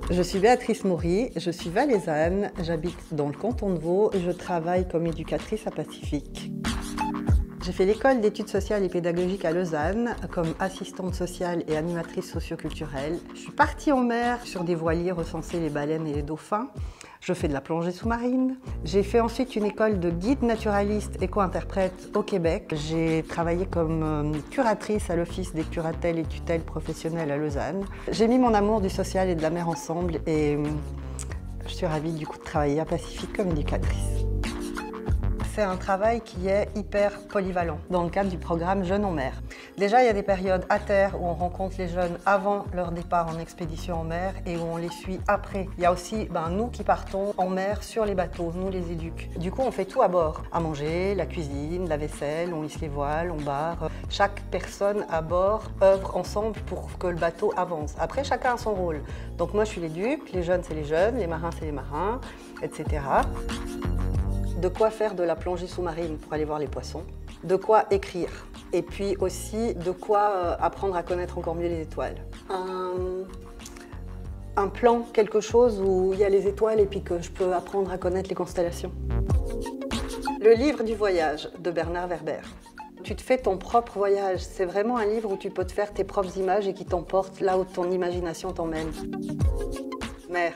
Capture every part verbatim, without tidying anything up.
Je suis Béatrice Maury, je suis valaisanne, j'habite dans le canton de Vaud et je travaille comme éducatrice à Pacifique. J'ai fait l'école d'études sociales et pédagogiques à Lausanne comme assistante sociale et animatrice socioculturelle. Je suis partie en mer sur des voiliers recenser les baleines et les dauphins. Je fais de la plongée sous-marine. J'ai fait ensuite une école de guide naturaliste éco-interprète au Québec. J'ai travaillé comme curatrice à l'Office des curatelles et tutelles professionnelles à Lausanne. J'ai mis mon amour du social et de la mer ensemble et je suis ravie du coup de travailler à Pacifique comme éducatrice. C'est un travail qui est hyper polyvalent dans le cadre du programme Jeunes en mer. Déjà, il y a des périodes à terre où on rencontre les jeunes avant leur départ en expédition en mer et où on les suit après. Il y a aussi ben, nous qui partons en mer sur les bateaux, nous les éduques. Du coup, on fait tout à bord. À manger, la cuisine, la vaisselle, on lisse les voiles, on barre. Chaque personne à bord œuvre ensemble pour que le bateau avance. Après, chacun a son rôle. Donc moi, je suis l'éduc, les jeunes, c'est les jeunes, les marins, c'est les marins, et cetera. De quoi faire de la plongée sous-marine pour aller voir les poissons, de quoi écrire, et puis aussi de quoi apprendre à connaître encore mieux les étoiles. Un, un plan, quelque chose où il y a les étoiles et puis que je peux apprendre à connaître les constellations. Le livre du voyage de Bernard Werber. Tu te fais ton propre voyage, c'est vraiment un livre où tu peux te faire tes propres images et qui t'emporte là où ton imagination t'emmène. Mer.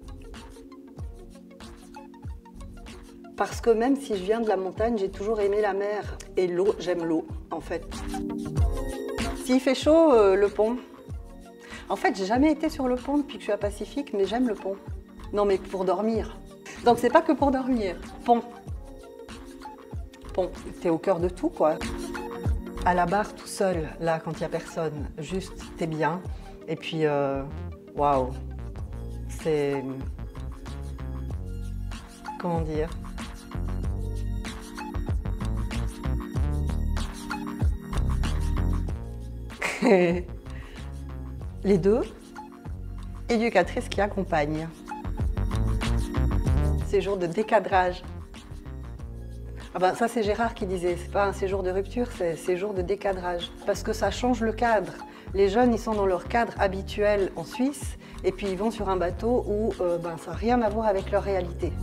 Parce que même si je viens de la montagne, j'ai toujours aimé la mer. Et l'eau, j'aime l'eau, en fait. S'il fait chaud, euh, le pont. En fait, j'ai jamais été sur le pont depuis que je suis à Pacifique, mais j'aime le pont. Non, mais pour dormir. Donc c'est pas que pour dormir. Pont. Pont. T'es au cœur de tout, quoi. À la barre, tout seul, là, quand il y a personne. Juste, t'es bien. Et puis, euh, waouh. C'est... Comment dire ? Les deux, éducatrice qui accompagne. Séjour de décadrage. Ah ben, ça, c'est Gérard qui disait, c'est pas un séjour de rupture, c'est séjour de décadrage. Parce que ça change le cadre. Les jeunes, ils sont dans leur cadre habituel en Suisse, et puis ils vont sur un bateau où euh, ben, ça n'a rien à voir avec leur réalité.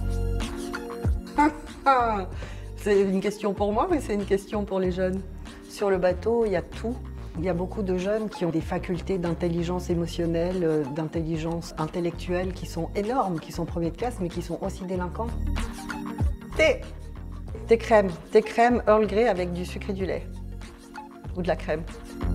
C'est une question pour moi, mais c'est une question pour les jeunes. Sur le bateau, il y a tout. Il y a beaucoup de jeunes qui ont des facultés d'intelligence émotionnelle, d'intelligence intellectuelle qui sont énormes, qui sont premiers de classe, mais qui sont aussi délinquants. Thé. Thé crème. Thé crème Earl Grey avec du sucre et du lait. Ou de la crème.